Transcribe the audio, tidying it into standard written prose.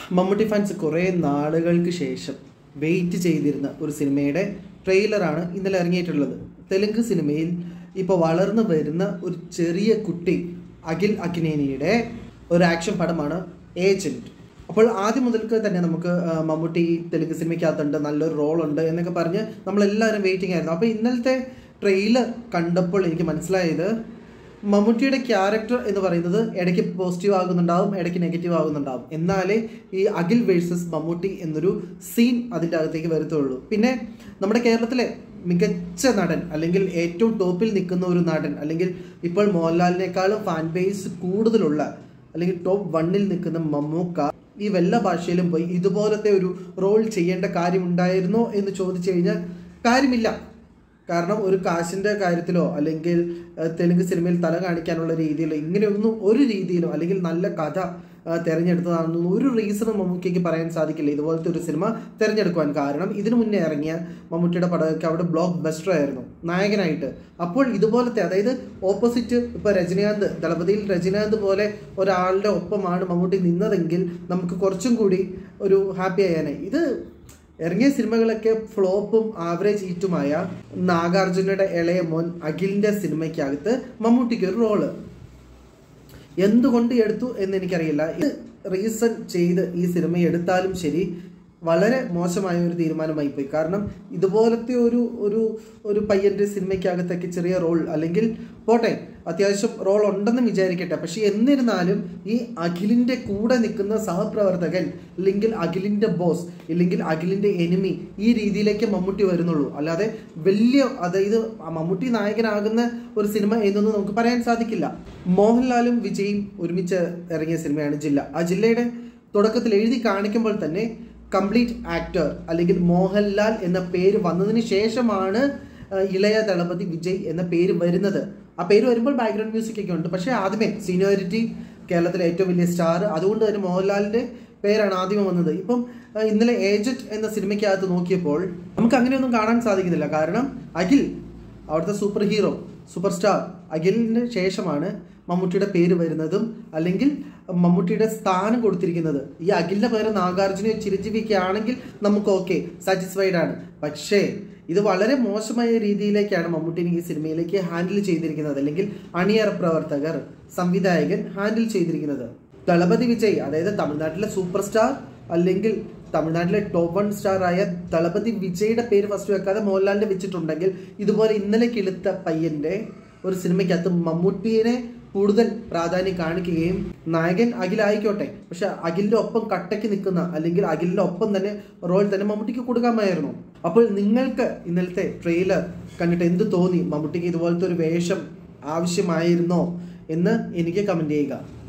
Mammootty fans കുറേ നാളുകൾക്ക് ശേഷം വെയിറ്റ് ചെയ്തിരുന്ന ഒരു സിനിമയുടെ ട്രെയിലറാണ് ഇന്നലെ ഇറങ്ങിയിട്ടുള്ളത്. തെലുങ്ക് സിനിമയിൽ ഇപ്പോൾ വളർന്നു വരുന്ന ഒരു ചെറിയ കുട്ടി അഖിൽ അക്നേനിയുടെ ഒരു ആക്ഷൻ പടമാണ് ഏജൻറ്റ്. അപ്പോൾ ആദ്യം മുതൽക്ക് തന്നെ നമുക്ക് മമ്മൂട്ടി തെലുങ്ക് സിനിമയ്ക്കകത്തുണ്ട്, നല്ലൊരു റോളുണ്ട് എന്നൊക്കെ പറഞ്ഞ് നമ്മളെല്ലാവരും വെയിറ്റിംഗ് ആയിരുന്നു. അപ്പോൾ ഇന്നലത്തെ ട്രെയിലർ കണ്ടപ്പോൾ എനിക്ക് മനസ്സിലായത് മമ്മൂട്ടിയുടെ ക്യാരക്ടർ എന്ന് പറയുന്നത് ഇടയ്ക്ക് പോസിറ്റീവ് ആകുന്നുണ്ടാവും, ഇടയ്ക്ക് നെഗറ്റീവ് ആകുന്നുണ്ടാവും. എന്നാലേ ഈ അഖിൽ വേഴ്സസ് മമ്മൂട്ടി എന്നൊരു സീൻ അതിൻ്റെ അകത്തേക്ക് വരത്തുള്ളൂ. പിന്നെ നമ്മുടെ കേരളത്തിലെ മികച്ച നടൻ അല്ലെങ്കിൽ ഏറ്റവും ടോപ്പിൽ നിൽക്കുന്ന ഒരു നടൻ, അല്ലെങ്കിൽ ഇപ്പോൾ മോഹൻലാലിനേക്കാളും ഫാൻ ബേസ് കൂടുതലുള്ള അല്ലെങ്കിൽ ടോപ്പ് 1-ൽ നിൽക്കുന്ന മമ്മൂക്ക ഈ വല്ല ഭാഷയിലും പോയി ഇതുപോലത്തെ ഒരു റോൾ ചെയ്യേണ്ട കാര്യമുണ്ടായിരുന്നോ എന്ന് ചോദിച്ചു കഴിഞ്ഞാൽ കാര്യമില്ല. കാരണം ഒരു കാശിൻ്റെ കാര്യത്തിലോ അല്ലെങ്കിൽ തെലുങ്ക് സിനിമയിൽ തല കാണിക്കാനുള്ള രീതിയിലോ ഇങ്ങനെയൊന്നും ഒരു രീതിയിലും, അല്ലെങ്കിൽ നല്ല കഥ തിരഞ്ഞെടുത്തതാണെന്നൊന്നും ഒരു റീസണും മമ്മൂട്ടിക്ക് പറയാൻ സാധിക്കില്ല ഇതുപോലത്തെ ഒരു സിനിമ തിരഞ്ഞെടുക്കുവാൻ. കാരണം ഇതിനു മുന്നേ ഇറങ്ങിയ മമ്മൂട്ടിയുടെ പടമൊക്കെ അവിടെ ബ്ലോക്ക് ബസ്റ്റർ ആയിരുന്നു നായകനായിട്ട്. അപ്പോൾ ഇതുപോലത്തെ, അതായത് ഓപ്പോസിറ്റ് ഇപ്പോൾ രജനീകാന്ത്, ദളപതിയിൽ രജനീകാന്ത് പോലെ ഒരാളുടെ ഒപ്പമാണ് മമ്മൂട്ടി നിന്നതെങ്കിൽ നമുക്ക് കുറച്ചും കൂടി ഒരു ഹാപ്പി ആയാനെ. ഇത് ഇറങ്ങിയ സിനിമകളൊക്കെ ഫ്ലോപ്പും ആവറേജ് ഹിറ്റുമായ നാഗാർജുനയുടെ ഇളയ മോൻ അഖിലിൻ്റെ സിനിമയ്ക്കകത്ത് മമ്മൂട്ടിക്ക് ഒരു റോള് എന്തുകൊണ്ട് എടുത്തു എന്ന് എനിക്കറിയില്ല. ഇത് റീസൺ ചെയ്ത് ഈ സിനിമ എടുത്താലും ശരി വളരെ മോശമായ ഒരു തീരുമാനമായി പോയി. കാരണം ഇതുപോലത്തെ ഒരു പയ്യൻ്റെ സിനിമയ്ക്കകത്തൊക്കെ ചെറിയ റോൾ, അല്ലെങ്കിൽ പോട്ടെ അത്യാവശ്യം റോൾ ഉണ്ടെന്ന് വിചാരിക്കട്ടെ, പക്ഷെ എന്നിരുന്നാലും ഈ അഖിലിൻ്റെ കൂടെ നിൽക്കുന്ന സഹപ്രവർത്തകൻ, അല്ലെങ്കിൽ അഖിലിൻ്റെ ബോസ്, ഇല്ലെങ്കിൽ അഖിലിൻ്റെ എനിമി, ഈ രീതിയിലേക്ക് മമ്മൂട്ടി വരുന്നുള്ളൂ. അല്ലാതെ വലിയ, അതായത് മമ്മൂട്ടി നായകനാകുന്ന ഒരു സിനിമ എന്നൊന്നും നമുക്ക് പറയാൻ സാധിക്കില്ല. മോഹൻലാലും വിജയും ഒരുമിച്ച് ഇറങ്ങിയ സിനിമയാണ് ജില്ല. ആ ജില്ലയുടെ തുടക്കത്തിൽ എഴുതി കാണിക്കുമ്പോൾ തന്നെ കംപ്ലീറ്റ് ആക്ടർ അല്ലെങ്കിൽ മോഹൻലാൽ എന്ന പേര് വന്നതിന് ശേഷമാണ് ഇളയ ദളപതി വിജയ് എന്ന പേര് വരുന്നത്. ആ പേര് വരുമ്പോൾ ബാക്ക്ഗ്രൗണ്ട് മ്യൂസിക് ഒക്കെ ഉണ്ട്, പക്ഷേ ആദ്യമേ സീനിയോറിറ്റി, കേരളത്തിലെ ഏറ്റവും വലിയ സ്റ്റാർ, അതുകൊണ്ട് തന്നെ മോഹൻലാലിൻ്റെ പേരാണ് ആദ്യമേ വന്നത്. ഇപ്പം ഇന്നലെ ഏജന്റ് എന്ന സിനിമയ്ക്കകത്ത് നോക്കിയപ്പോൾ നമുക്ക് അങ്ങനെയൊന്നും കാണാൻ സാധിക്കുന്നില്ല. കാരണം അഖിൽ അവിടുത്തെ സൂപ്പർ ഹീറോ, സൂപ്പർ സ്റ്റാർ അഖിലിന് ശേഷമാണ് മമ്മൂട്ടിയുടെ പേര് വരുന്നതും, അല്ലെങ്കിൽ മമ്മൂട്ടിയുടെ സ്ഥാനം കൊടുത്തിരിക്കുന്നത്. ഈ അഖിലിൻ്റെ പേര് നാഗാർജുന ചിരഞ്ജീവിയൊക്കെ ആണെങ്കിൽ നമുക്ക് ഓക്കെ, സാറ്റിസ്ഫൈഡ് ആണ്. പക്ഷേ ഇത് വളരെ മോശമായ രീതിയിലേക്കാണ് മമ്മൂട്ടിനെ ഈ സിനിമയിലേക്ക് ഹാൻഡിൽ ചെയ്തിരിക്കുന്നത്, അല്ലെങ്കിൽ അണിയറ പ്രവർത്തകർ, സംവിധായകൻ ഹാൻഡിൽ ചെയ്തിരിക്കുന്നത്. ദളപതി വിജയ്, അതായത് തമിഴ്നാട്ടിലെ സൂപ്പർ സ്റ്റാർ അല്ലെങ്കിൽ തമിഴ്നാട്ടിലെ ടോപ്പ് 1 സ്റ്റാർ ആയ ദളപതി വിജയുടെ പേര് ഫസ്റ്റ് വെക്കാതെ മോഹൻലാലിൻ്റെ വെച്ചിട്ടുണ്ടെങ്കിൽ, ഇതുപോലെ ഇന്നലെ കിളുത്ത പയ്യൻ്റെ ഒരു സിനിമയ്ക്കകത്ത് മമ്മൂട്ടിയെ കൂടുതൽ പ്രാധാന്യം കാണിക്കുകയും, നായകൻ അഖിലായിക്കോട്ടെ, പക്ഷെ അഖിലിൻ്റെ ഒപ്പം കട്ടയ്ക്ക് നിൽക്കുന്ന, അല്ലെങ്കിൽ അഖിലിൻ്റെ ഒപ്പം തന്നെ റോൾ തന്നെ മമ്മൂട്ടിക്ക് കൊടുക്കാമായിരുന്നു. അപ്പോൾ നിങ്ങൾക്ക് ഇന്നലത്തെ ട്രെയിലർ കണ്ടിട്ട് എന്ത് തോന്നി? മമ്മൂട്ടിക്ക് ഇതുപോലത്തെ ഒരു വേഷം ആവശ്യമായിരുന്നോ എന്ന് എനിക്ക് കമൻറ്റ് ചെയ്യുക.